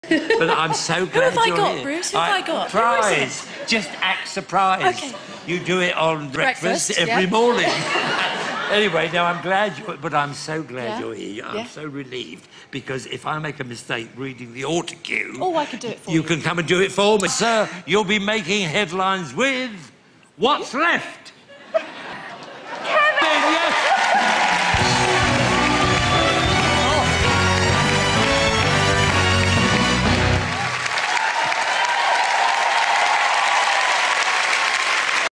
But I'm so glad Who have I you're got, here. Bruce? Who have I got? Prize. Just act surprised. Okay. You do it on breakfast every yeah. morning. Anyway, now I'm glad you... But I'm so glad you're here. I'm Yeah. so relieved, because if I make a mistake reading the autocue... Oh, I could do it for you. You can come and do it for me. Sir, you'll be making headlines with... What's Left?